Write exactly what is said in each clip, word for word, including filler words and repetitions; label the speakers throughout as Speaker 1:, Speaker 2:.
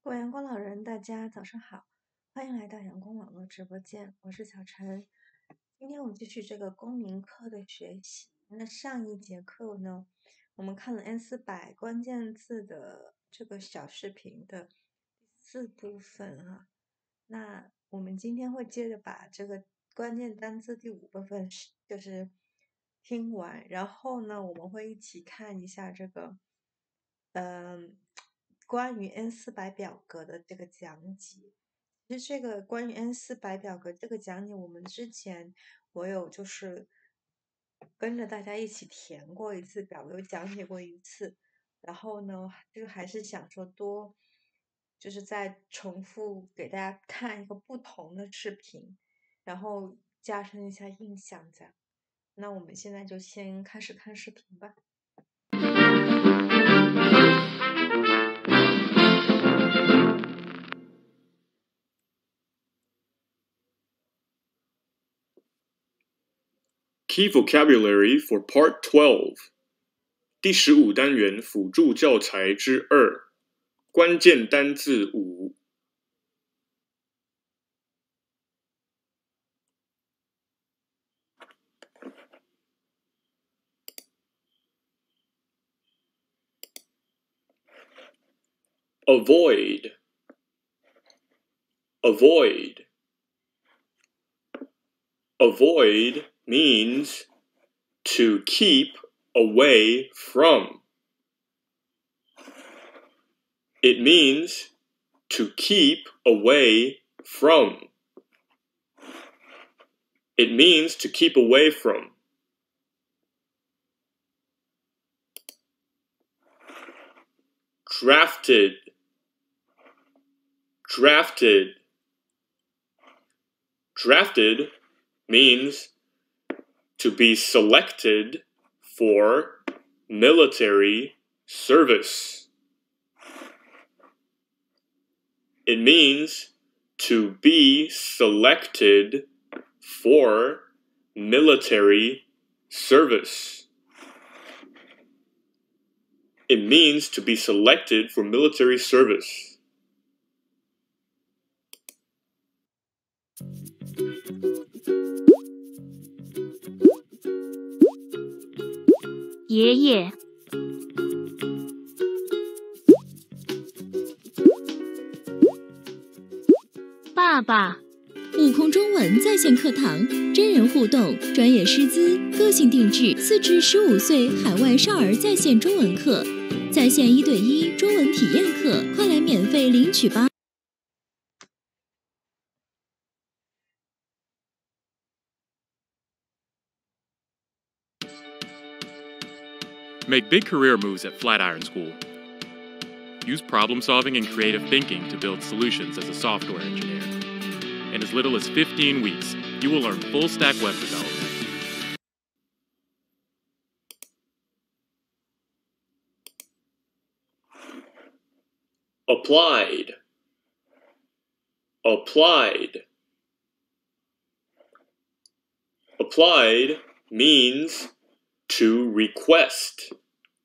Speaker 1: 各位阳光老人，大家早上好，欢迎来到阳光网络直播间，我是小陈。今天我们继续这个公民课的学习。那上一节课呢，我们看了 N 四百关键字的这个小视频的第四部分哈、啊。那我们今天会接着把这个关键单词第五部分就是听完，然后呢，我们会一起看一下这个，嗯。关于 N 四百表格的这个讲解，其实这个关于 N 四百表格这个讲解，我们之前我有就是跟着大家一起填过一次表格，有讲解过一次。然后呢，就还是想说多，就是再重复给大家看一个不同的视频，然后加深一下印象这样。那我们现在就先开始看视频吧。
Speaker 2: Key Vocabulary for Part twelve 第十五单元辅助教材之二关键单字五 Avoid Avoid Avoid means to keep away from. It means to keep away from. It means to keep away from. Drafted Drafted Drafted means to be selected for military service. It means to be selected for military service. It means to be selected for military service.
Speaker 3: 爷爷，爸爸，
Speaker 4: 悟空中文在线课堂，真人互动，专业师资，个性定制，四至十五岁海外少儿在线中文课，在线一对一中文体验课，快来免费领取吧！
Speaker 5: Make big career moves at Flatiron School. Use problem solving and creative thinking to build solutions as a software engineer. In as little as fifteen weeks, you will learn full stack web development.
Speaker 2: Applied Applied Applied means to request.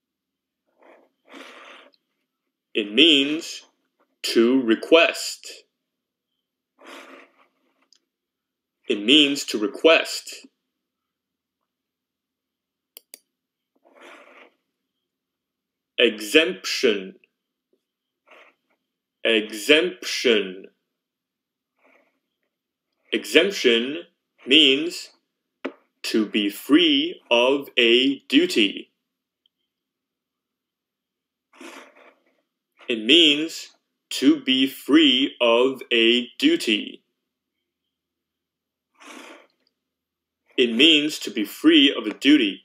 Speaker 2: It means to request. It means to request. Exemption. Exemption. Exemption means to be free of a duty. It means to be free of a duty. It means to be free of a duty.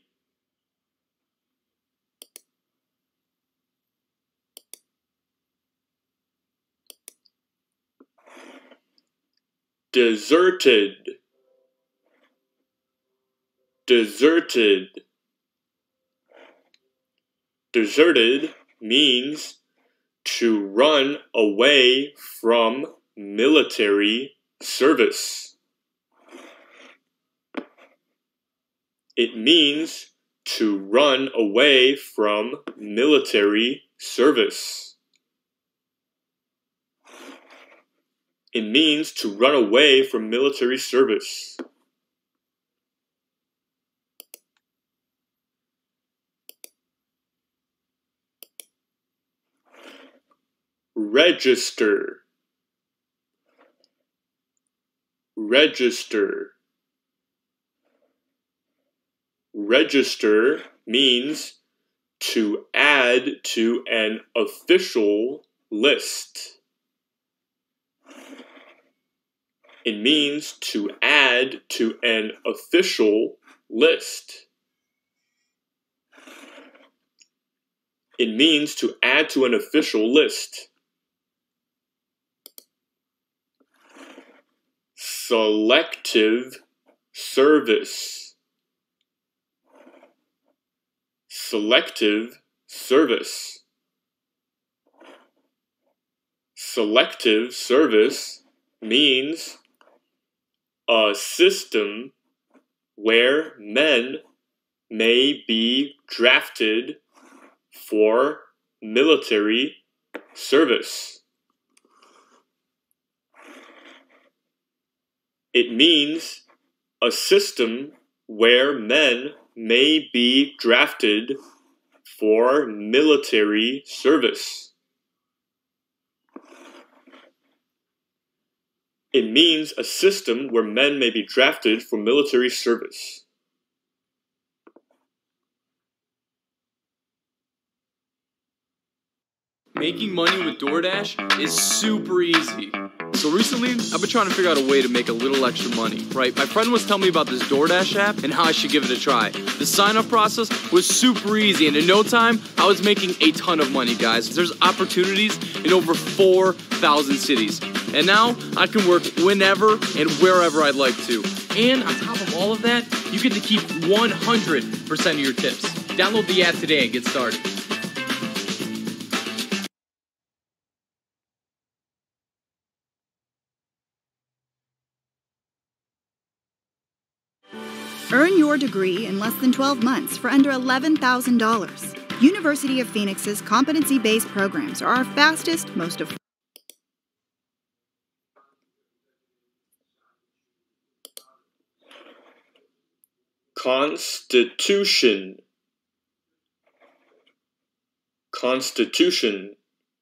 Speaker 2: Deserted. Deserted. Deserted means to run away from military service. It means to run away from military service. It means to run away from military service. Register. Register. Register means to add to an official list. It means to add to an official list. It means to add to an official list. Selective service. Selective service. Selective service means a system where men may be drafted for military service. It means a system where men may be drafted for military service. It means a system where men may be drafted for military service.
Speaker 6: Making money with DoorDash is super easy. So recently, I've been trying to figure out a way to make a little extra money, right? My friend was telling me about this DoorDash app and how I should give it a try. The sign-up process was super easy, and in no time, I was making a ton of money, guys. There's opportunities in over four thousand cities. And now, I can work whenever and wherever I'd like to. And on top of all of that, you get to keep one hundred percent of your tips. Download the app today and get started.
Speaker 7: Earn your degree in less than twelve months for under eleven thousand dollars. University of Phoenix's competency-based programs are our fastest, most affordable.
Speaker 2: Constitution. Constitution.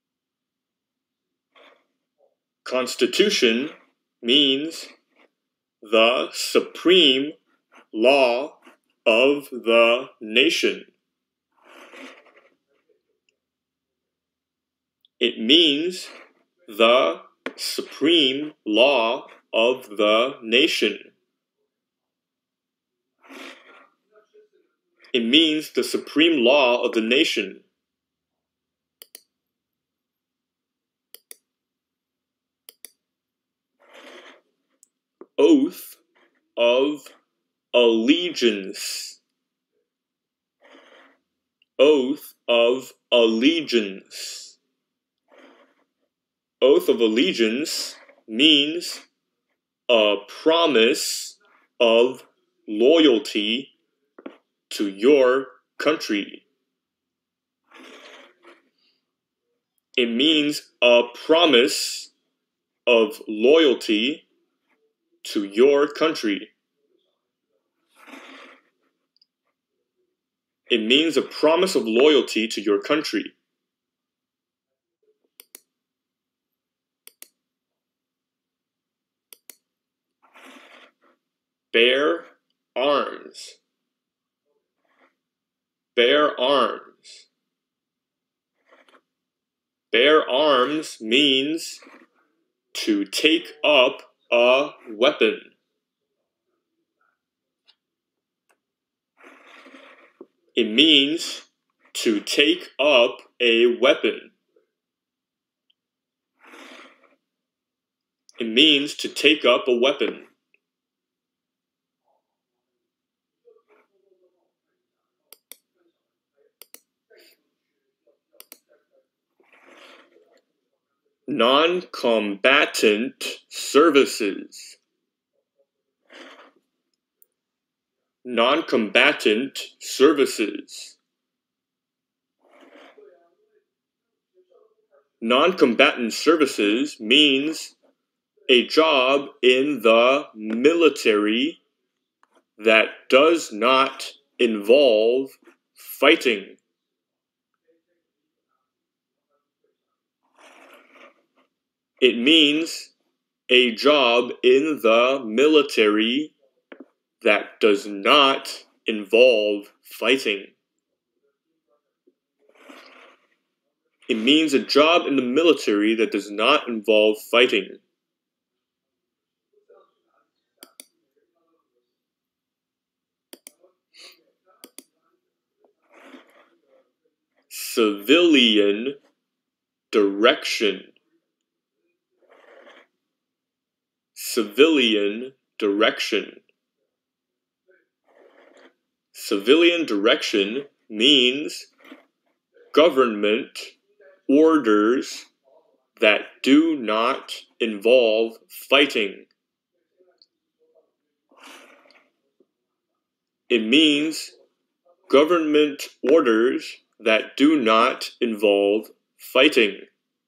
Speaker 2: Constitution means the supreme law of the nation. It means the supreme law of the nation. It means the supreme law of the nation. Oath of allegiance. Oath of allegiance. Oath of allegiance means a promise of loyalty to your country. It means a promise of loyalty to your country. It means a promise of loyalty to your country. Bear arms. Bear arms. Bear arms means to take up a weapon. It means to take up a weapon. It means to take up a weapon. Non-combatant services. Non-combatant services. Non-combatant services means a job in the military that does not involve fighting. It means a job in the military that does not involve fighting. It means a job in the military that does not involve fighting. Civilian direction. Civilian direction. Civilian direction means government orders that do not involve fighting. It means government orders that do not involve fighting.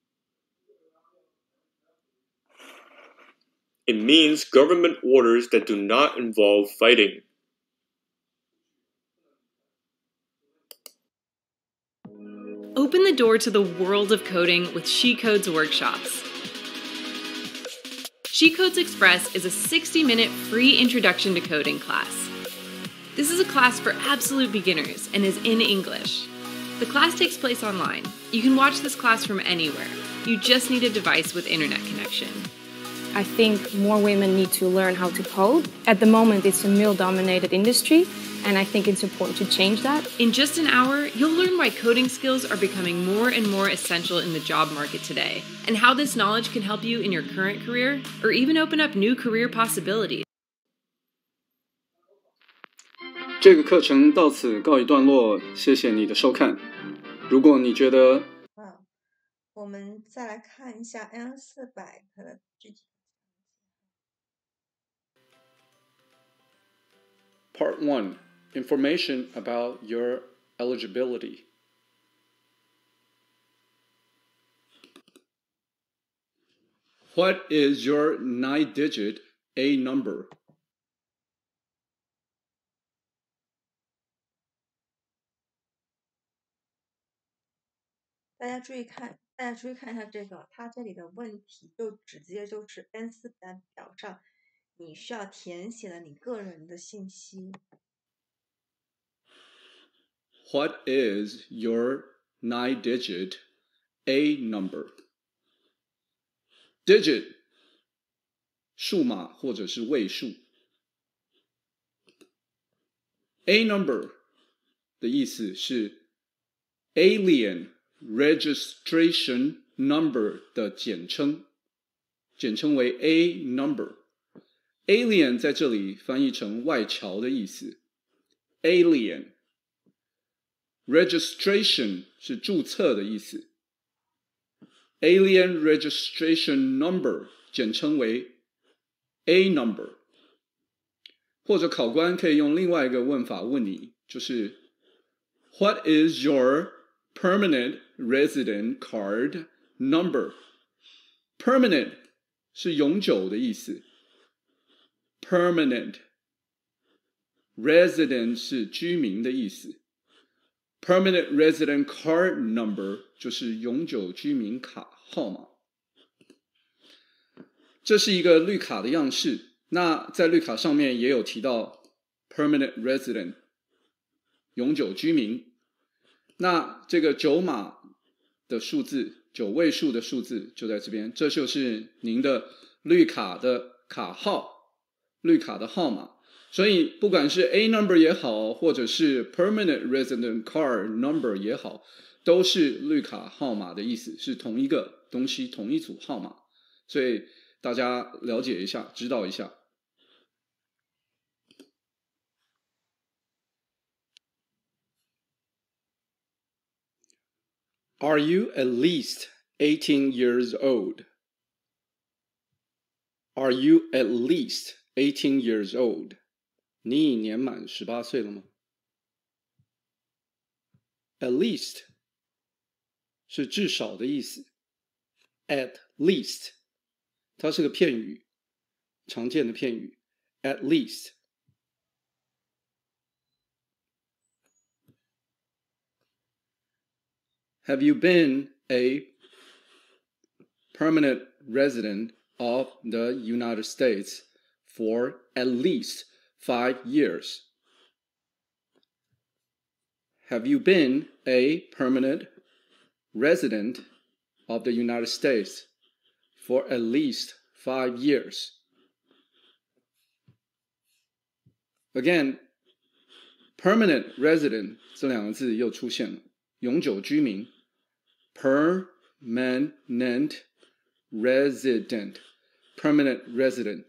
Speaker 2: It means government orders that do not involve fighting.
Speaker 8: Open the door to the world of coding with SheCodes workshops. SheCodes Express is a sixty minute free introduction to coding class. This is a class for absolute beginners and is in English. The class takes place online. You can watch this class from anywhere. You just need a device with internet connection.
Speaker 9: I think more women need to learn how to code. At the moment, it's a male-dominated industry, and I think it's important to change that.
Speaker 8: In just an hour, you'll learn why coding skills are becoming more and more essential in the job market today, and how this knowledge can help you in your current career, or even open up new career possibilities.
Speaker 10: 这个课程到此告一段落，谢谢你的收看。如果你觉得，
Speaker 1: 啊，我们再来看一下 N 四百的具体。
Speaker 10: Part one. Information about your eligibility. What is your nine-digit A number?
Speaker 1: 大家注意看，大家注意看一下这个，它这里的问题就直接就是 N 四百表上你需要填写的你个人的信息。
Speaker 10: What is your nine-digit A number? Digit 数码或者是位数。A number 的意思是 Alien Registration Number 的简称，简称为 A number。Alien 在这里翻译成外侨的意思。Alien Registration 是注册的意思。Alien Registration Number 简称为 A number。或者考官可以用另外一个问法问你，就是 What is your permanent resident card number? Permanent 是永久的意思。Permanent Resident 是居民的意思。Permanent resident card number 就是永久居民卡号码。这是一个绿卡的样式，那在绿卡上面也有提到 permanent resident 永久居民。那这个九码的数字，九位数的数字就在这边，这就是您的绿卡的卡号，绿卡的号码。所以不管是 A number 也好，或者是 permanent resident card number 也好，都是绿卡号码的意思，是同一个东西，同一组号码。所以大家了解一下，知道一下。Are you at least eighteen years old? Are you at least eighteen years old? 你已年满十八岁了吗 ？At least 是至少的意思。At least 它是个片语，常见的片语 at least。 Have you been a permanent resident of the United States for at least five years? Have you been a permanent resident of the United States for at least five years? Again, permanent resident 这两个字又出现了，永久居民 permanent resident permanent resident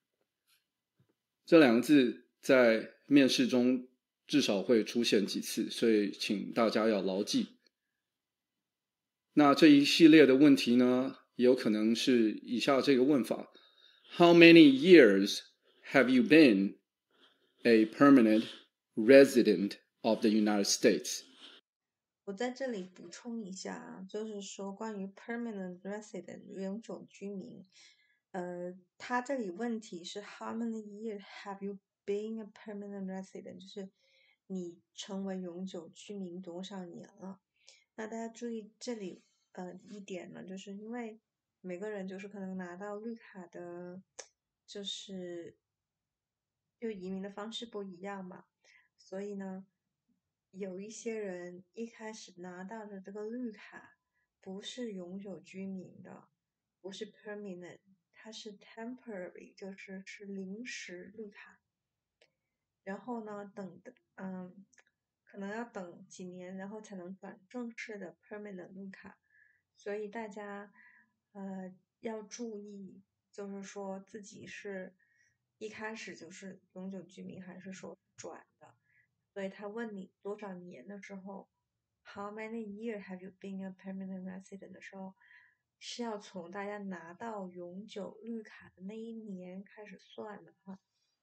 Speaker 10: 这两个字在面试中至少会出现几次，所以请大家要牢记。那这一系列的问题呢，也有可能是以下这个问法 How many years have you been a permanent resident of the United States?
Speaker 1: 我在这里补充一下啊，就是说关于 permanent resident 永久居民，呃，他这里问题是 How many years have you been a permanent resident？ 就是你成为永久居民多少年了？那大家注意这里呃一点呢，就是因为每个人就是可能拿到绿卡的，就是就移民的方式不一样嘛，所以呢，有一些人一开始拿到的这个绿卡不是永久居民的，不是 permanent， 它是 temporary， 就是是临时绿卡。然后呢，等的嗯，可能要等几年，然后才能转正式的 permanent 绿卡。所以大家呃要注意，就是说自己是一开始就是永久居民，还是说转的。所以他问你多少年的时候 ，How many years have you been a permanent resident 的时候，是要从大家拿到永久绿卡的那一年开始算的哈。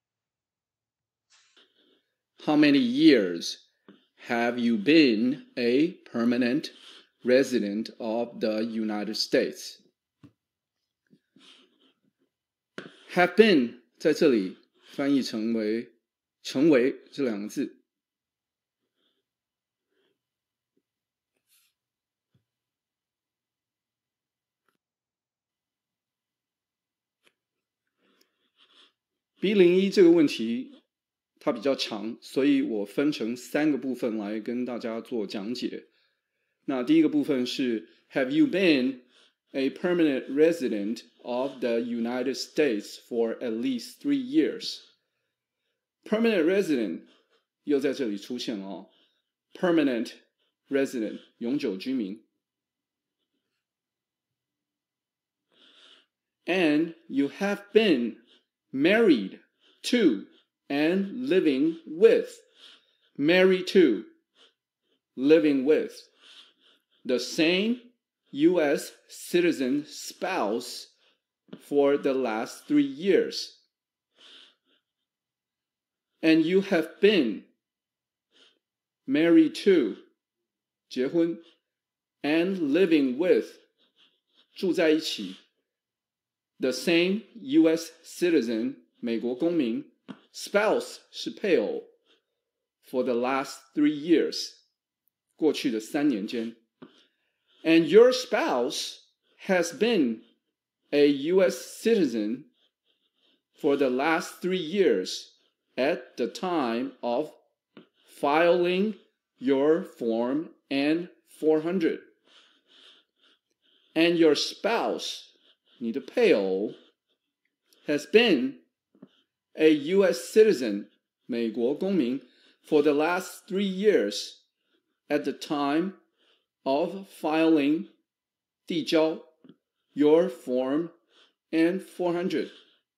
Speaker 10: How many years have you been a permanent resident of the United States? Have been 在这里翻译成为成为这两个字。B 零一这个问题它比较长，所以我分成三个部分来跟大家做讲解。那第一个部分是 Have you been a permanent resident of the United States for at least three years? Permanent resident 又在这里出现了哦 Permanent resident 永久居民。And you have been married to and living with, married to, living with the same U S citizen spouse for the last three years. And you have been married to, 结婚 and living with, 住在一起 the same U S citizen, 美国公民 spouse 是配偶 for the last three years, 过去的三年间 and your spouse has been a U S citizen for the last three years at the time of filing your Form N four hundred. And your spouse, 你的配偶 has been a U S citizen, 美国公民 for the last three years at the time of filing 递交 your Form N four hundred.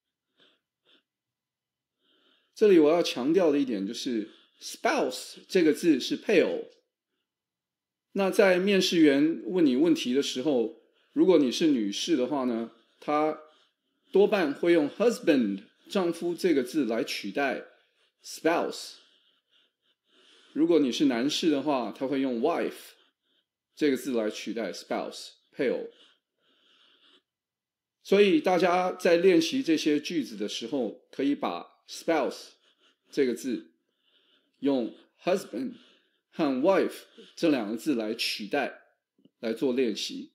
Speaker 10: 这里我要强调的一点就是 spouse 这个字是配偶。那在面试员问你问题的时候，如果你是女士的话呢，她多半会用 husband 丈夫这个字来取代 spouse。如果你是男士的话，他会用 wife 这个字来取代 spouse 配偶。 所以大家在练习这些句子的时候，可以把 spouse 这个字用 husband 和 wife 这两个字来取代来做练习。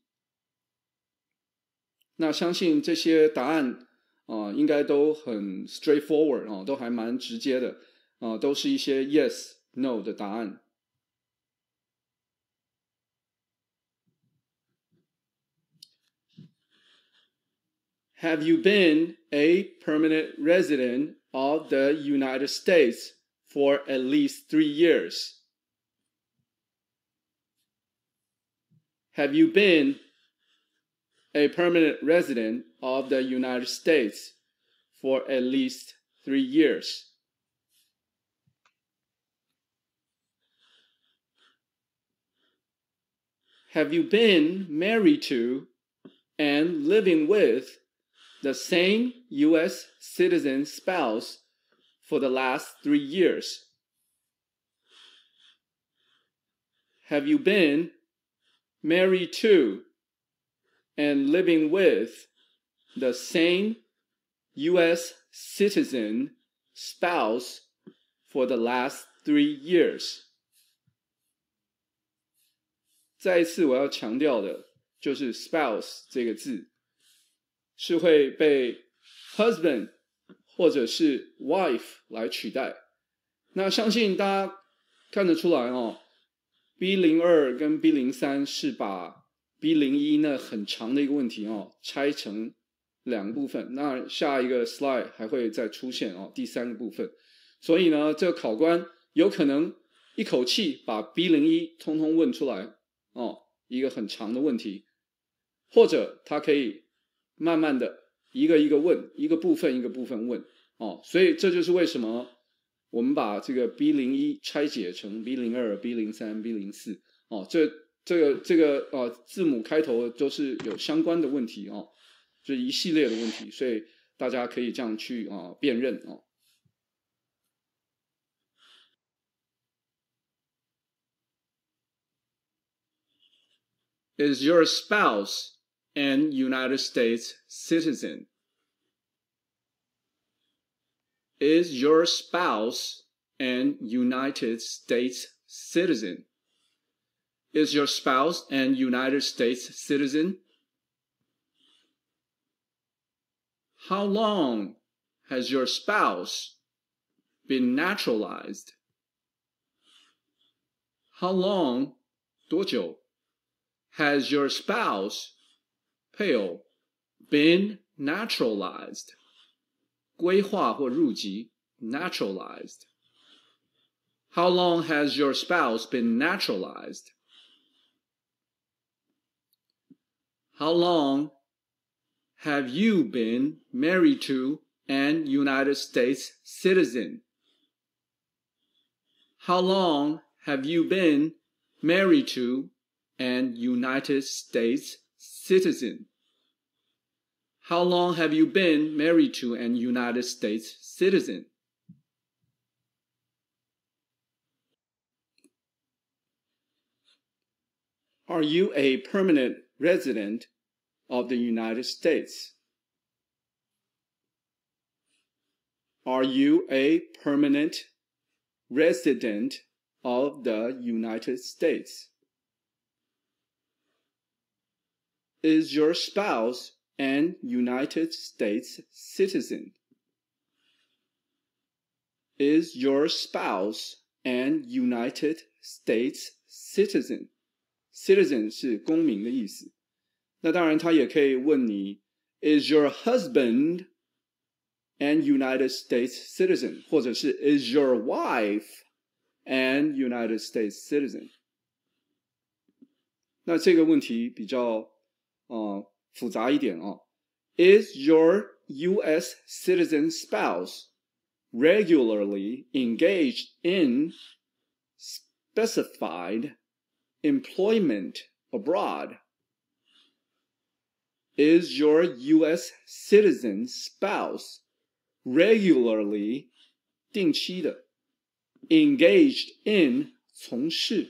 Speaker 10: 那相信这些答案啊、呃，应该都很 straightforward 啊、哦，都还蛮直接的啊、呃，都是一些 yes no 的答案。Have you been a permanent resident of the United States for at least three years? Have you been a permanent resident of the United States for at least three years? Have you been married to and living with the same U S citizen spouse for the last three years? Have you been married to and living with the same U S citizen spouse for the last three years? 再一次我要强调的就是 spouse 这个字是会被 husband 或者是 wife 来取代。那相信大家看得出来哦 B 零二 跟 B 零三 是把 B 零一 那很长的一个问题哦拆成两个部分，那下一个 slide 还会再出现哦第三个部分。所以呢这个考官有可能一口气把 B 零一 通通问出来哦一个很长的问题，或者他可以慢慢的一个一个问，一个部分一个部分问哦，所以这就是为什么我们把这个 B 零一 拆解成 B 零二、B 零三、B 零四哦，这这个这个呃字母开头都是有相关的问题哦，就是一系列的问题，所以大家可以这样去啊、呃、辨认哦。Is your spouse an United States citizen? Is your spouse an United States citizen? Is your spouse an United States citizen? How long has your spouse been naturalized? How long, 多久 has your spouse, 配偶 been naturalized? 归化或入籍 naturalized. How long has your spouse been naturalized? How long have you been married to an United States citizen? How long have you been married to an United States citizen? How long have you been married to an United States citizen? Are you a permanent resident of the United States? Are you a permanent resident of the United States? Is your spouse an United States citizen? Is your spouse an United States citizen? Citizen 是公民的意思。那当然他也可以问你 Is your husband an United States citizen? 或者是 Is your wife an United States citizen? 那这个问题比较呃复杂一点哦。Is your U S citizen spouse regularly engaged in specified employment abroad? Is your U S citizen spouse regularly 定期的 engaged in 从事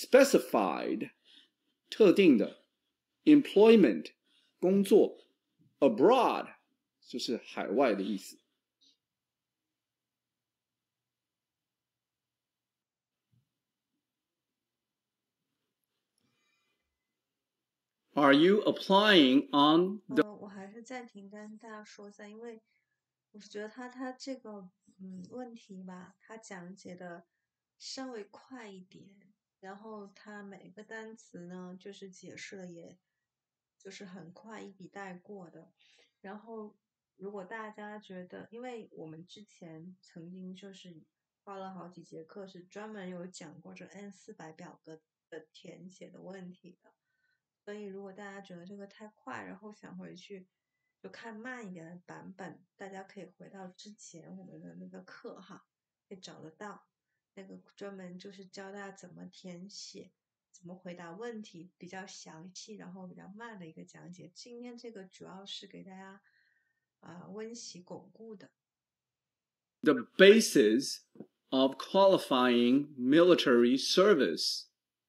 Speaker 10: specified 特定的 employment 工作 abroad 就是海外的意思。Are you applying on the？
Speaker 1: 呃，我还是暂停跟大家说一下，因为我是觉得他他这个嗯问题吧，他讲解的稍微快一点，然后他每个单词呢，就是解释的也就是很快一笔带过的。然后如果大家觉得，因为我们之前曾经就是花了好几节课，是专门有讲过这 N 四百表格的填写的问题的。所以如果大家觉得这个太快，然后想回去就看慢一点的版本，大家可以回到之前我们的那个课哈，可以找得到。那个专门就是教大家怎么填写，怎么回答问题，比较详细，然后比较慢的一个讲解。今天这个主要是给大家啊、呃、温习巩固的。
Speaker 10: The basis of qualifying military service.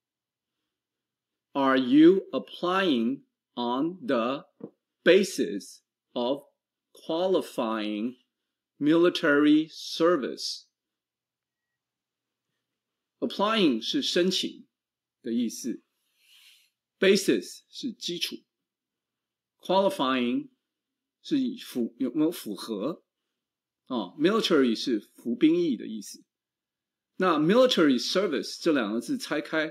Speaker 10: Are you applying on the basis of qualifying military service? Applying 是申请的意思 ，basis 是基础 ，qualifying 是符有没有符合啊 ？military 是服兵役的意思。那 military service 这两个字拆开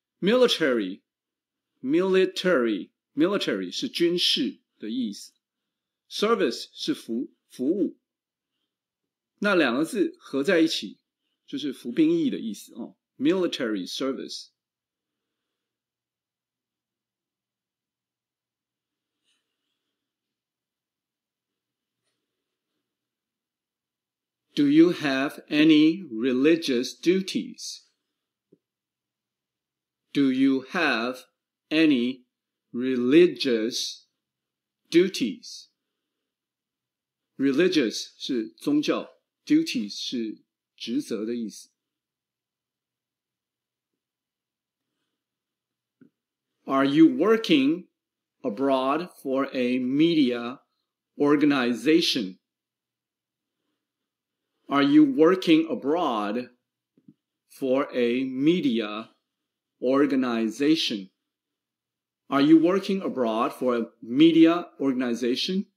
Speaker 10: ，military。military military 是军事的意思 ，service 是服服务，那两个字合在一起就是服兵役的意思哦 ，military service。Do you have any religious duties? Do you have any religious duties? Religious 是宗教 ，duties 是职责的意思。Are you working abroad for a media organization? Are you working abroad for a media organization? Are you working abroad for a media organization?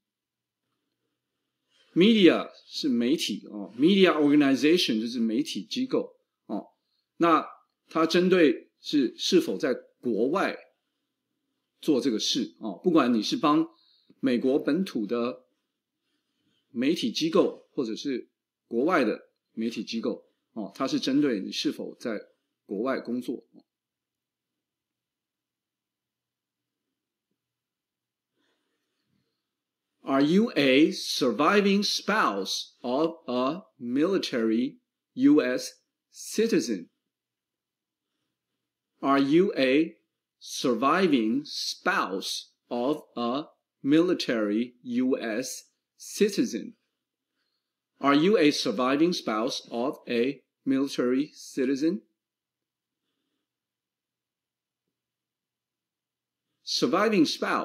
Speaker 10: Media 是媒体哦 ，media organization 就是媒体机构哦。那它针对是是否在国外做这个事哦，不管你是帮美国本土的媒体机构，或者是国外的媒体机构哦，它是针对你是否在国外工作。Are you a surviving spouse of a military U S citizen? Are you a surviving spouse of a military U S citizen? Are you a surviving spouse of a military citizen? Surviving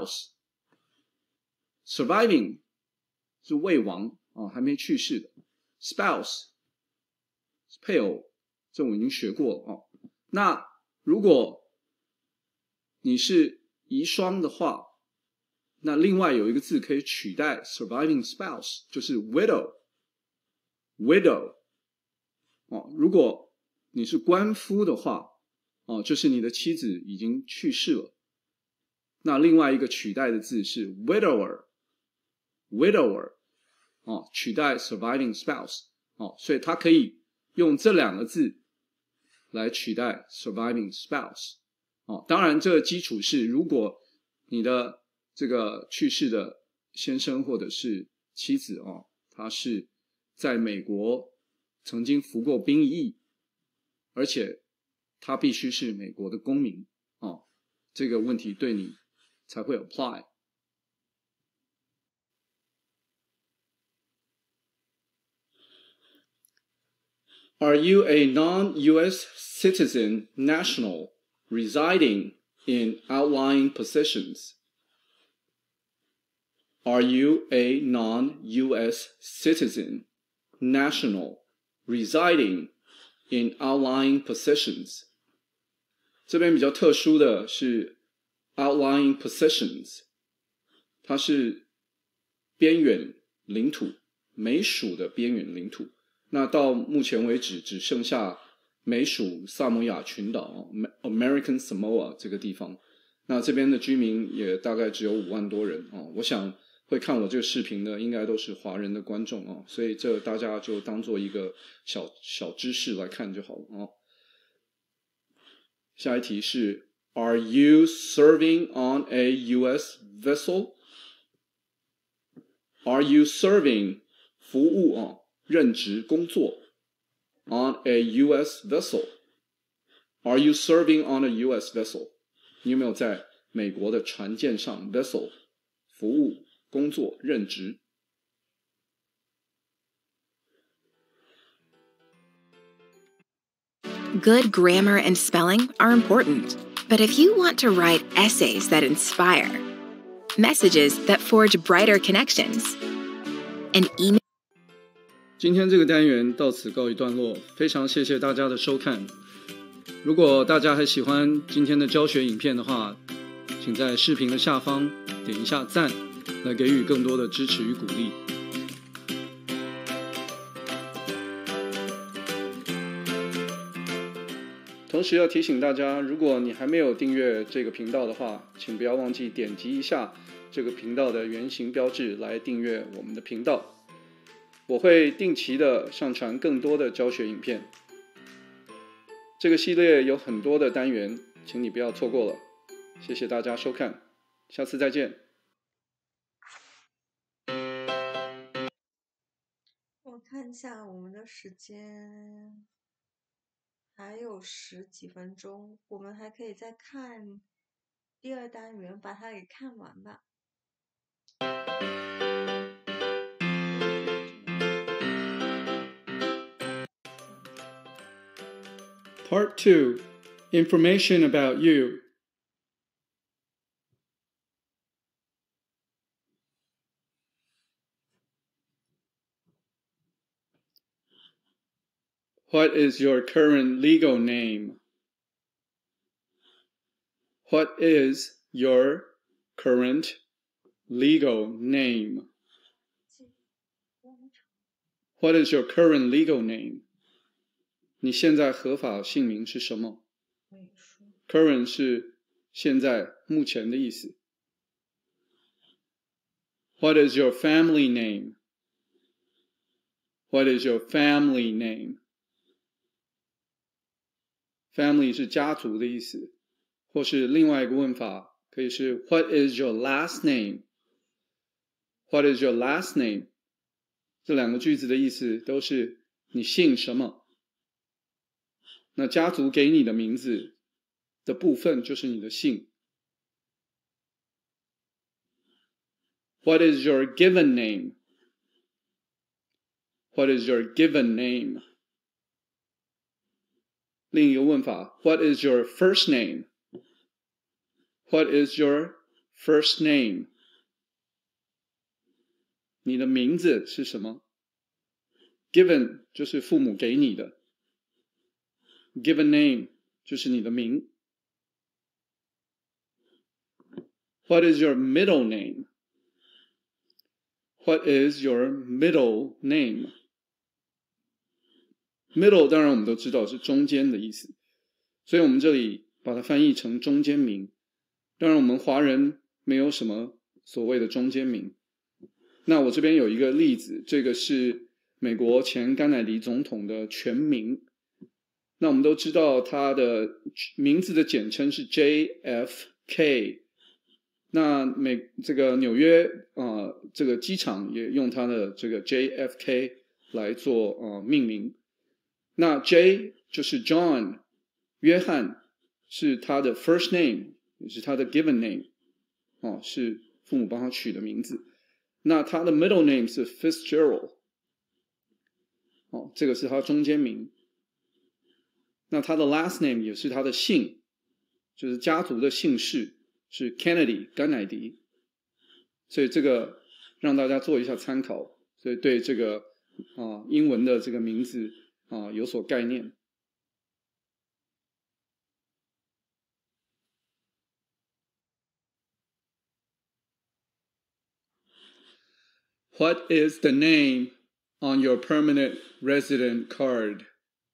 Speaker 10: spouse.Surviving 是未亡啊，还没去世的 ，spouse 是配偶，这我已经学过哦。那如果你是遗孀的话，那另外有一个字可以取代 surviving spouse， 就是 widow。widow 哦，如果你是官夫的话，哦，就是你的妻子已经去世了，那另外一个取代的字是 widower。widower 哦，取代 surviving spouse 哦，所以它可以用这两个字来取代 surviving spouse 哦。当然，这个基础是如果你的这个去世的先生或者是妻子哦，他是在美国曾經服過兵役，而且他必須是美國的公民哦，這個問題對你才會 apply。Are you a non-U S citizen national residing in outlying positions? Are you a non-U S citizen, national, residing in outlying possessions? 这边比较特殊的是 outlying possessions， 它是边远领土，美属的边远领土。那到目前为止只剩下美属萨摩亚群岛 American Samoa 这个地方。那这边的居民也大概只有五万多人哦。我想会看我这个视频的应该都是华人的观众哦，所以这大家就当做一个小小知识来看就好了哦。下一题是 Are you serving on a U S vessel? Are you serving 服务哦，任职工作 on a U S vessel? Are you serving on a U S vessel? 你有没有在美国的船舰上 vessel 服务工作任职？
Speaker 11: Good grammar and spelling are important, but if you want to write essays that inspire, messages that forge brighter connections, and email
Speaker 10: 今天这个单元到此告一段落，非常谢谢大家的收看。如果大家还喜欢今天的教学影片的话，请在视频的下方点一下赞，来给予更多的支持与鼓励。同时要提醒大家，如果你还没有订阅这个频道的话，请不要忘记点击一下这个频道的圆形标志来订阅我们的频道。我会定期的上传更多的教学影片。这个系列有很多的单元，请你不要错过了。谢谢大家收看，下次再见。
Speaker 1: 我看一下我们的时间，还有十几分钟，我们还可以再看第二单元，把它给看完吧。
Speaker 10: Part two, Information about you. What is your current legal name? What is your current legal name? What is your current legal name? 你现在合法姓名是什么？ Current 是现在、目前的意思。What is your family name? What is your family name? Family 是家族的意思，或是另外一个问法可以是 What is your last name? What is your last name? 这两个句子的意思都是你姓什么。那家族给你的名字的部分就是你的姓。What is your given name? What is your given name? 另一个问法 What is your first name? What is your first name? 你的名字是什么？ Given 就是父母给你的。Given name 就是你的名。What is your middle name? What is your middle name? Middle 当然我们都知道是中间的意思，所以我们这里把它翻译成中间名。当然我们华人没有什么所谓的中间名。那我这边有一个例子，这个是美国前甘乃迪总统的全名。那我们都知道他的名字的简称是 J F K。那美这个纽约呃这个机场也用他的这个 J F K 来做呃命名。那 J 就是 John， 约翰是他的 first name， 也是他的 given name， 哦，是父母帮他取的名字。那他的 middle name 是 Fitzgerald， 哦，这个是他中间名。那他的 last name 也是他的姓，就是家族的姓氏是 Kennedy 甘乃迪，所以这个让大家做一下参考，所以对这个啊英文的这个名字啊有所概念。What is the name on your permanent resident card?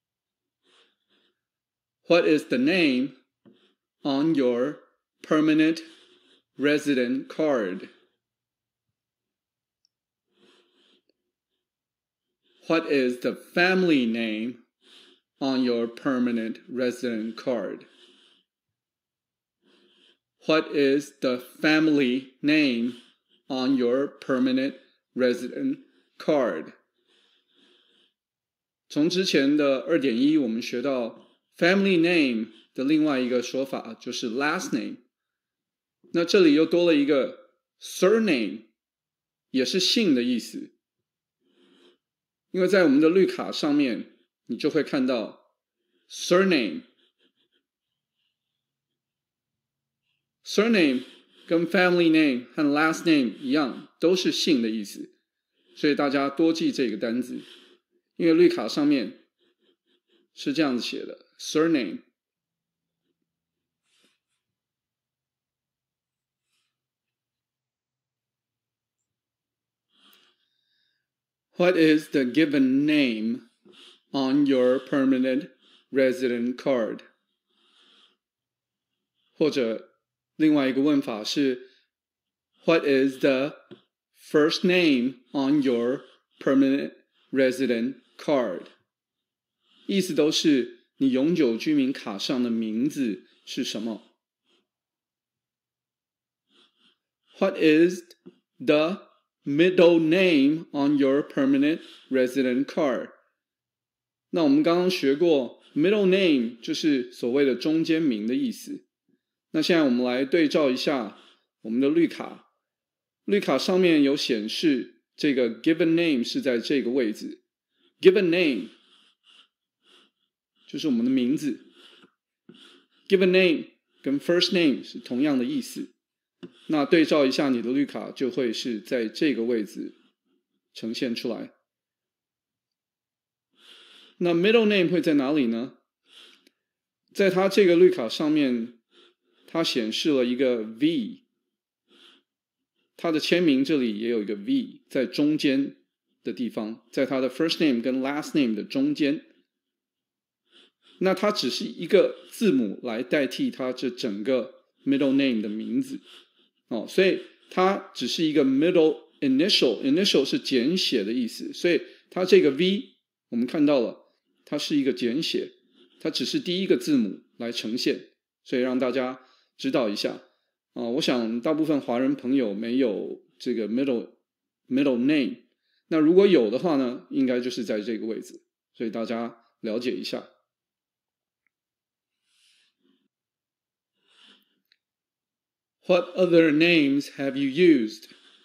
Speaker 10: What is the name on your permanent resident card? What is the family name on your permanent resident card? What is the family name on your permanent resident card? 从之前的 二点一 我们学到 family name 的另外一个说法就是 last name， 那这里又多了一个 surname， 也是姓的意思。因为在我们的绿卡上面你就会看到 surname surname 跟 family name 和 last name 一样，都是姓的意思，所以大家多记这个单字，因为绿卡上面是这样子写的 surname。 What is the given name on your permanent resident card? 或者另外一个问法是 What is the first name on your permanent resident card? 意思都是你永久居民卡上的名字是什么。 What is the middle name on your permanent resident card? 那我们刚刚学过 middle name 就是所谓的中间名的意思。那现在我们来对照一下我们的绿卡，绿卡上面有显示这个 given name 是在这个位置， given name 就是我们的名字， given name 跟 first name 是同样的意思。那对照一下你的绿卡就会是在这个位置呈现出来。那 middle name 会在哪里呢？在它这个绿卡上面它显示了一个 V， 它的签名这里也有一个 V 在中间的地方，在它的 first name 跟 last name 的中间。那它只是一个字母来代替它这整个 middle name 的名字。哦，所以它只是一个 middle initial， initial 是简写的意思，所以它这个 V 我们看到了，它是一个简写，它只是第一个字母来呈现，所以让大家知道一下。啊、呃，我想大部分华人朋友没有这个 middle middle name， 那如果有的话呢，应该就是在这个位置，所以大家了解一下。What other names have you used?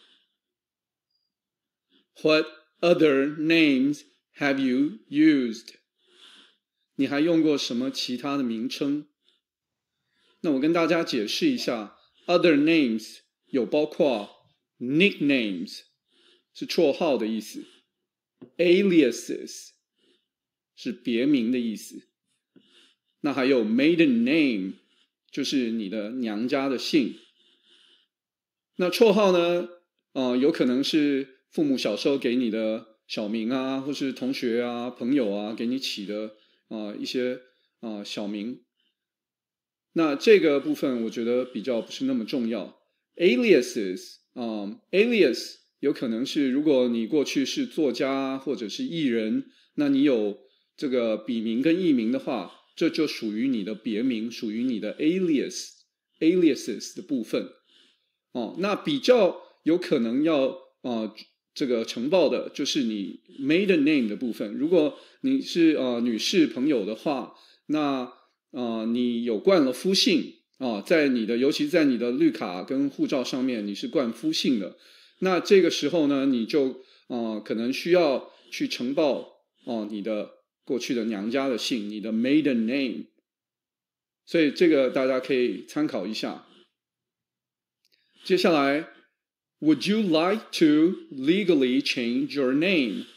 Speaker 10: What other names have you used? 你还用过什么其他的名称？那我跟大家解释一下 other names 有包括 nicknames 是绰号的意思， aliases 是别名的意思，那还有 maiden name 就是你的娘家的姓。那绰号呢，呃，有可能是父母小时候给你的小名啊，或是同学啊、朋友啊给你起的啊、呃、一些啊、呃、小名。那这个部分我觉得比较不是那么重要。aliases， 嗯 ，alias 有可能是如果你过去是作家或者是艺人，那你有这个笔名跟艺名的话，这就属于你的别名，属于你的 alias aliases 的部分。哦，那比较有可能要呃这个呈报的就是你 maiden name 的部分。如果你是呃女士朋友的话，那呃你有冠了夫姓啊、呃，在你的尤其在你的绿卡跟护照上面你是冠夫姓的，那这个时候呢，你就呃可能需要去呈报哦、呃、你的过去的娘家的姓，你的 maiden name。所以这个大家可以参考一下。接下来 Would you like to legally change your name?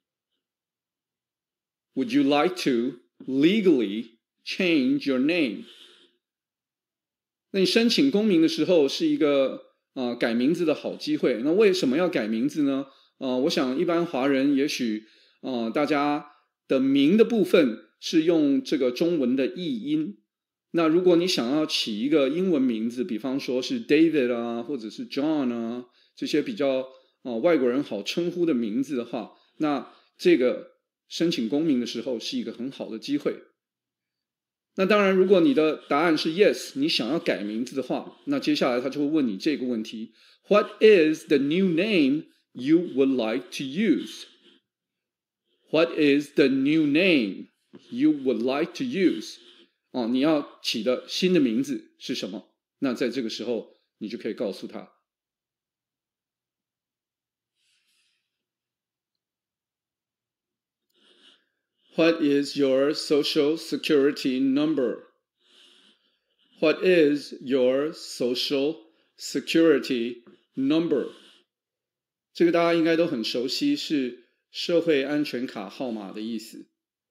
Speaker 10: Would you like to legally change your name? 那你申请公民的时候是一个呃改名字的好机会。那为什么要改名字呢？呃，我想一般华人也许呃大家的名的部分是用这个中文的译音。那如果你想要起一个英文名字，比方说是 David 啊，或者是 John 啊，这些比较呃外国人好称呼的名字的话，那这个申请公民的时候是一个很好的机会。那当然，如果你的答案是 yes， 你想要改名字的话，那接下来他就会问你这个问题 ：What is the new name you would like to use? What is the new name you would like to use? 哦，你要起的新的名字是什么？那在这个时候，你就可以告诉他。What is your social security number? What is your social security number? 这个大家应该都很熟悉，是社会安全卡号码的意思。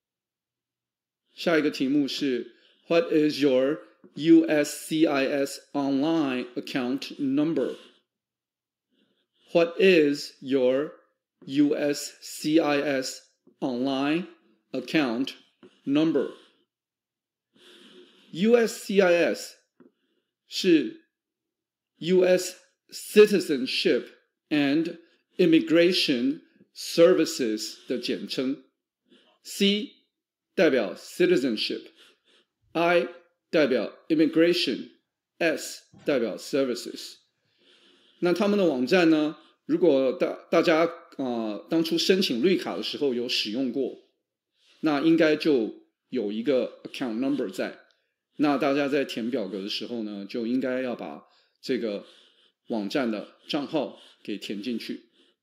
Speaker 10: 下一个题目是 What is your U S C I S online account number? What is your U S C I S online account number? U S C I S 是 U S Citizenship and Immigration Services 的简称。C 代表 Citizenship， I 代表 Immigration， S 代表 Services。那他们的网站呢，如果大大家呃当初申请绿卡的时候有使用过，那应该就有一个 account number 在。那大家在填表格的时候呢，就应该要把这个网站的账号给填进去。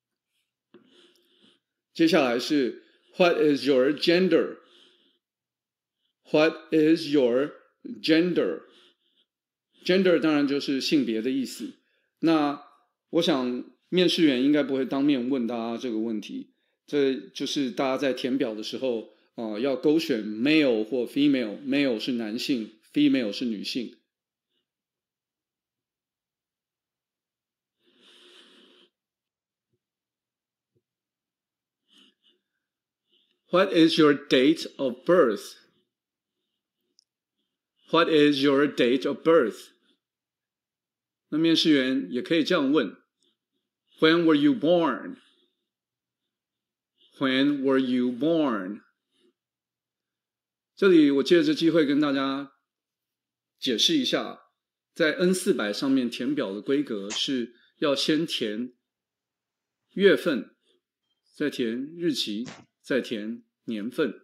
Speaker 10: 接下来是 What is your gender? What is your gender? Gender 当然就是性别的意思。那我想面试员应该不会当面问大家这个问题，这就是大家在填表的时候呃，要勾选 male 或 female， male 是男性， female 是女性。What is your date of birth? What is your date of birth? 那面试员也可以这样问 When were you born? When were you born? 这里我借着机会跟大家解释一下，在 N 四百 上面填表的规格是要先填月份，再填日期，再填年份。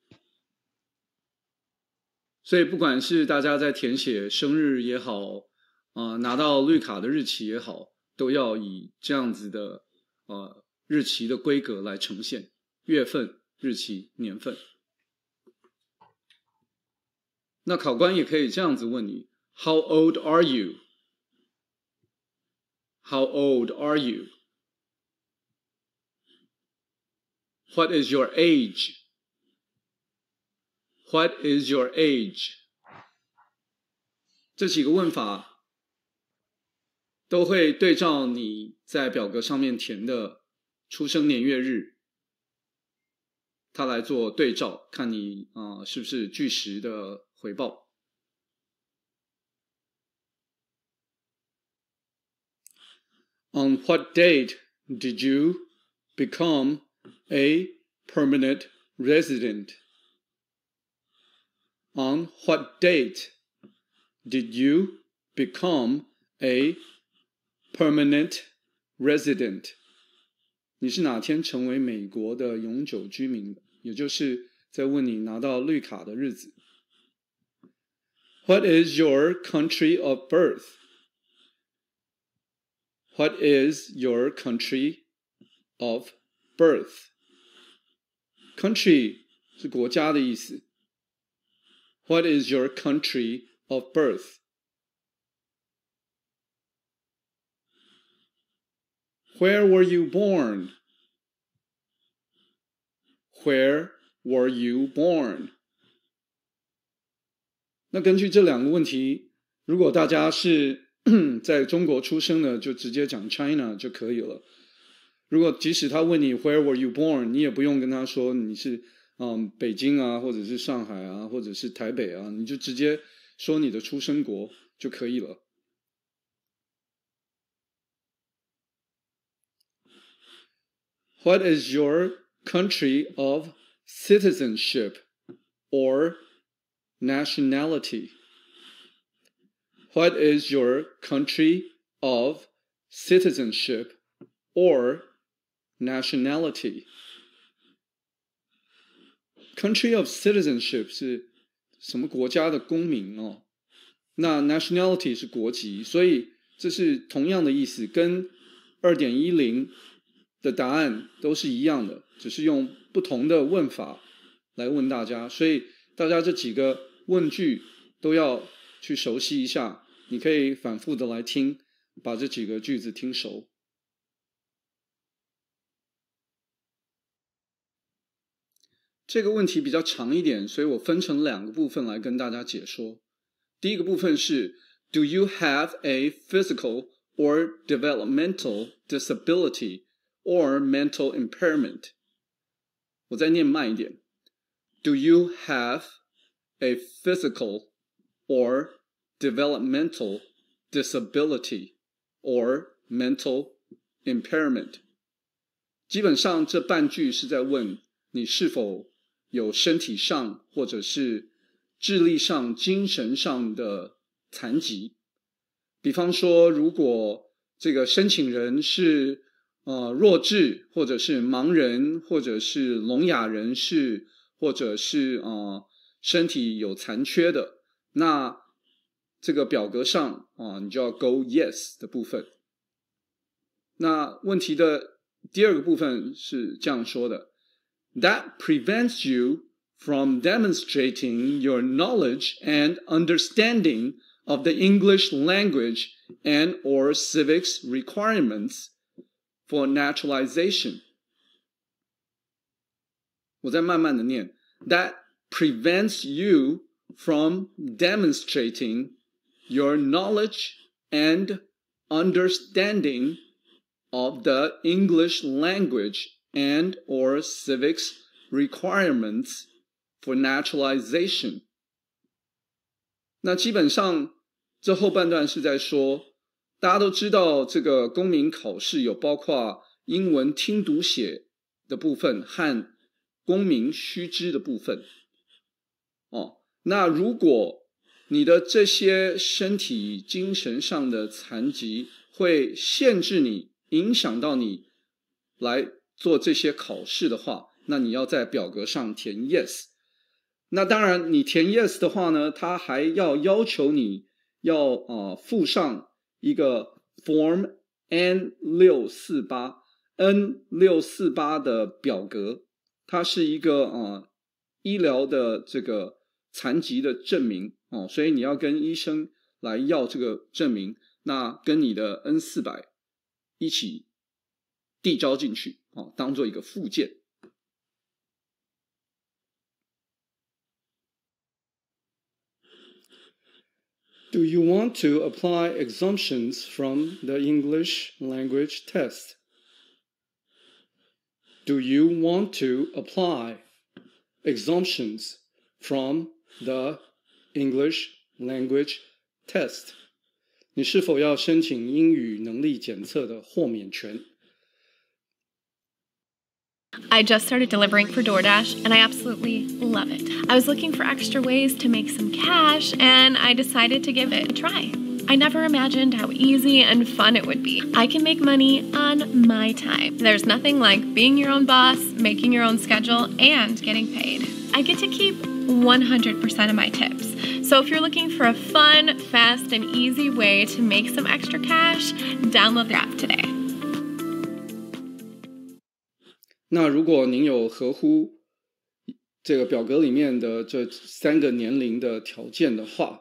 Speaker 10: 所以不管是大家在填写生日也好，呃、拿到绿卡的日期也好，都要以这样子的呃日期的规格来呈现，月份、日期、年份。那考官也可以这样子问你 How old are you? How old are you? What is your age? What is your age? 这几个问法都会对照你在表格上面填的出生年月日，它来做对照，看你啊、呃、是不是据实的回报。On what date did you become a permanent resident? On what date did you become a permanent resident? 你是哪天成为美国的永久居民的？也就是在问你拿到绿卡的日子。What is your country of birth? What is your country of birth? Country 是国家的意思。What is your country of birth? Where were you born? Where were you born? 那根据这两个问题，如果大家是在中国出生的，就直接讲 China 就可以了。如果即使他问你 Where were you born? 你也不用跟他说你是、嗯、北京啊，或者是上海啊，或者是台北啊，你就直接说你的出生国就可以了。What is your country of citizenship or nationality? What is your country of citizenship or nationality? Country of citizenship 是什么国家的公民哦？那 nationality 是国籍，所以这是同样的意思，跟 二点一零 的答案都是一样的，只是用不同的问法来问大家，所以大家这几个问句都要去熟悉一下，你可以反复的来听，把这几个句子听熟。这个问题比较长一点，所以我分成两个部分来跟大家解说。第一个部分是 Do you have a physical or developmental disability or mental impairment? 我再念慢一点。Do you have a physical or developmental disability or mental impairment? 基本上这半句是在问你是否有身体上或者是智力上、精神上的残疾。比方说，如果这个申请人是呃弱智，或者是盲人，或者是聋哑人士，或者是呃身体有残缺的，那这个表格上啊、呃，你就要勾 yes 的部分。那问题的第二个部分是这样说的 ：That prevents you from demonstrating your knowledge and understanding of the English language and or civics requirements for naturalization. 我再慢慢的念 That prevents you from demonstrating your knowledge and understanding of the English language and or civics requirements for naturalization. 那基本上这后半段是在说，大家都知道这个公民考试有包括英文听读写的部分和公民须知的部分。哦，那如果你的这些身体精神上的残疾会限制你，影响到你来做这些考试的话，那你要在表格上填 yes。那当然你填 yes 的话呢，它还要要求你要呃附上一个 form N 六四八 N 六四八的表格，它是一个呃医疗的这个残疾的证明哦，所以你要跟医生来要这个证明，那跟你的 N 四百一起递交进去哦，当做一个附件。Do you want to apply exemptions from the English language test? Do you want to apply exemptions from the English language test? 你是否要申请英语能力检测的豁免权？
Speaker 12: I just started delivering for DoorDash, and I absolutely love it. I was looking for extra ways to make some cash, and I decided to give it a try. I never imagined how easy and fun it would be. I can make money on my time. There's nothing like being your own boss, making your own schedule, and getting paid. I get to keep one hundred percent of my tips. So if you're looking for a fun, fast, and easy way to make some extra cash, download the app today.
Speaker 10: 那如果您有合乎这个表格里面的这三个年龄的条件的话，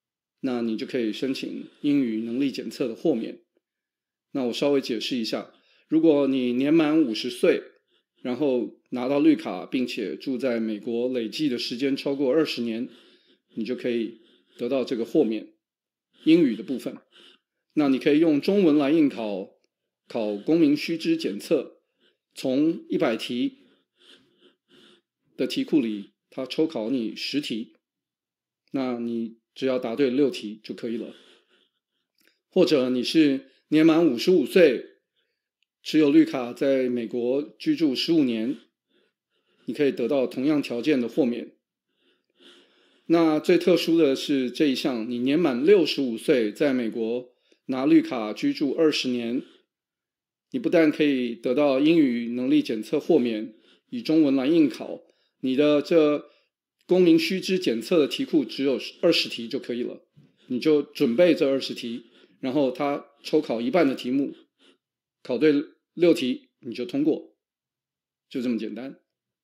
Speaker 10: 那你就可以申请英语能力检测的豁免。那我稍微解释一下， 如果你年满五十岁，然后拿到绿卡，并且住在美国累计的时间超过二十年，你就可以得到这个豁免。英语的部分，那你可以用中文来应考，考公民须知检测，从一百题的题库里，它抽考你十题，那你只要答对六题就可以了。或者你是年满五十五岁，持有绿卡在美国居住十五年，你可以得到同样条件的豁免。那最特殊的是这一项，你年满六十五岁，在美国拿绿卡居住二十年，你不但可以得到英语能力检测豁免，以中文来应考，你的这公民须知检测的题库只有二十题就可以了，你就准备这二十题，然后他抽考一半的题目，考对六题你就通过，就这么简单。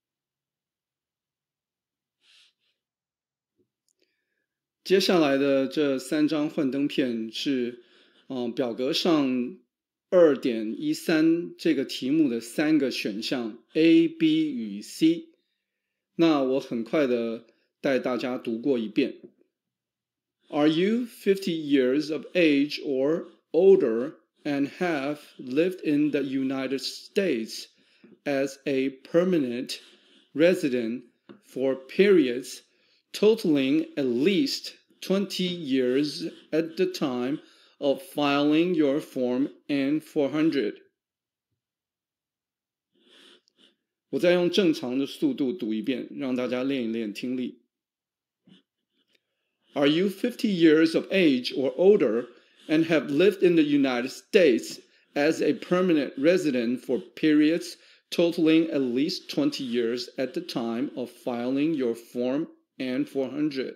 Speaker 10: 接下来的这三张幻灯片是，嗯，表格上 二点一三 这个题目的三个选项 A、B 与 C。那我很快的带大家读过一遍。Are you fifty years of age or older and have lived in the United States as a permanent resident for periods totaling at least twenty years at the time of filing your Form N four hundred. 我再用正常的速度读一遍，让大家练一练听力。Are you fifty years of age or older and have lived in the United States as a permanent resident for periods totaling at least twenty years at the time of filing your Form N four hundred?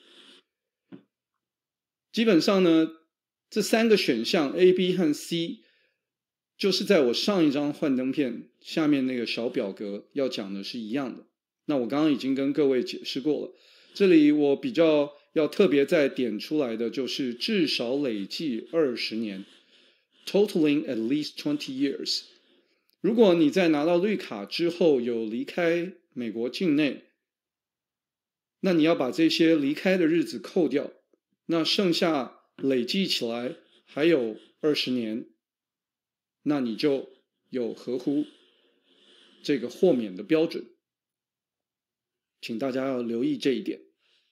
Speaker 10: 基本上呢，这三个选项 A、B 和 C 就是在我上一张幻灯片下面那个小表格要讲的是一样的。那我刚刚已经跟各位解释过了，这里我比较要特别再点出来的就是至少累计二十年 ，totaling at least twenty years。如果你在拿到绿卡之后有离开美国境内，那你要把这些离开的日子扣掉，那剩下累计起来还有二十年，那你就有合乎这个豁免的标准，请大家要留意这一点。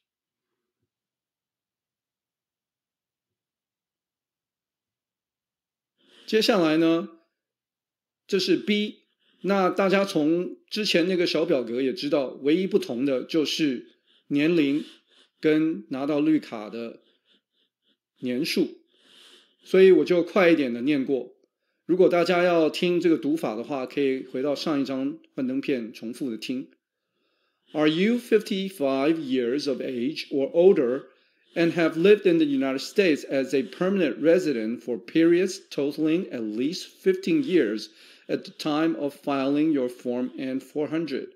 Speaker 10: 接下来呢，这是 B， 那大家从之前那个小表格也知道，唯一不同的就是年龄跟拿到绿卡的年数，所以我就快一点的念过。如果大家要听这个读法的话，可以回到上一张幻灯片重复的听。Are you fifty-five years of age or older and have lived in the United States as a permanent resident for periods totaling at least fifteen years at the time of filing your Form N four hundred?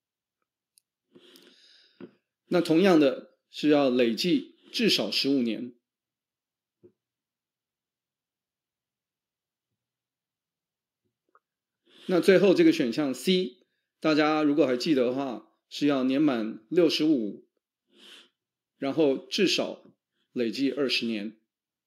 Speaker 10: 那同样的是要累计至少十五年。那最后这个选项 C， 大家如果还记得的话，是要年满六十五，然后至少累计二十年。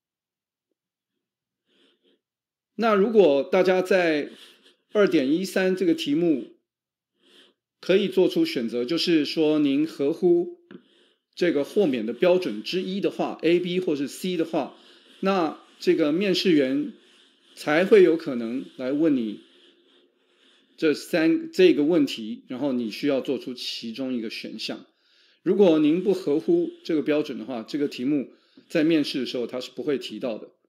Speaker 10: 那如果大家在 二点一三 这个题目可以做出选择，就是说您合乎这个豁免的标准之一的话 ，A、B 或是 C 的话，那这个面试员才会有可能来问你这三这个问题，然后你需要做出其中一个选项。如果您不合乎这个标准的话，这个题目在面试的时候它是不会提到的。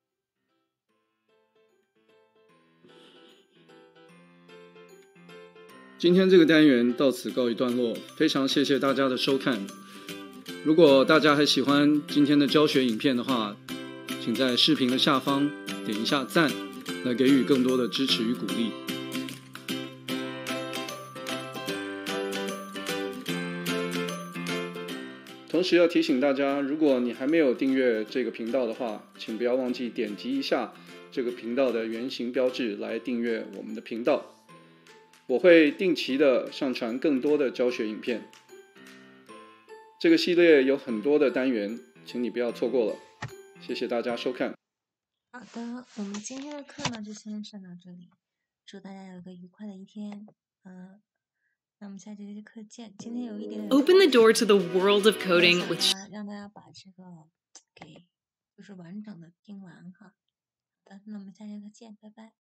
Speaker 10: 今天这个单元到此告一段落，非常谢谢大家的收看。如果大家还喜欢今天的教学影片的话，请在视频的下方点一下赞，来给予更多的支持与鼓励。同时时要提醒大家，如果你还没有订阅这个频道的话，请不要忘记点击一下这个频道的圆形标志来订阅我们的频道。我会定期的上传更多的教学影片。这个系列有很多的单元，请你不要错过了。谢谢大家收看。
Speaker 1: 好的，我们今天的课呢就先上到这里，祝大家有一个愉快的一天。嗯，那我们下节课见。今天有一点点
Speaker 8: Open the door to the world of coding with
Speaker 1: 让大家把这个给就是完整的听完哈。好的，那我们下节课见，拜拜。